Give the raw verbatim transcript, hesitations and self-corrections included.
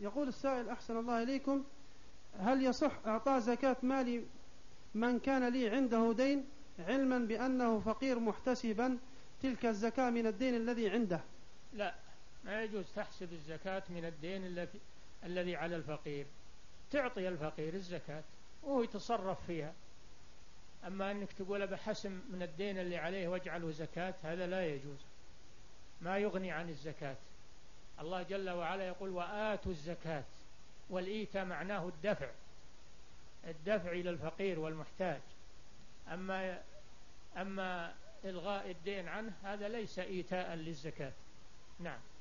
يقول السائل أحسن الله إليكم: هل يصح إعطاء زكاة مال من كان لي عنده دين علما بأنه فقير محتسبا تلك الزكاة من الدين الذي عنده؟ لا، ما يجوز تحسب الزكاة من الدين الذي على الفقير. تعطي الفقير الزكاة وهو يتصرف فيها، أما أنك تقول بحسم من الدين اللي عليه واجعله زكاة، هذا لا يجوز، ما يغني عن الزكاة. الله جل وعلا يقول: وآتوا الزكاة، والإيتاء معناه الدفع، الدفع إلى الفقير والمحتاج. أما أما إلغاء الدين عنه هذا ليس إيتاء للزكاة. نعم.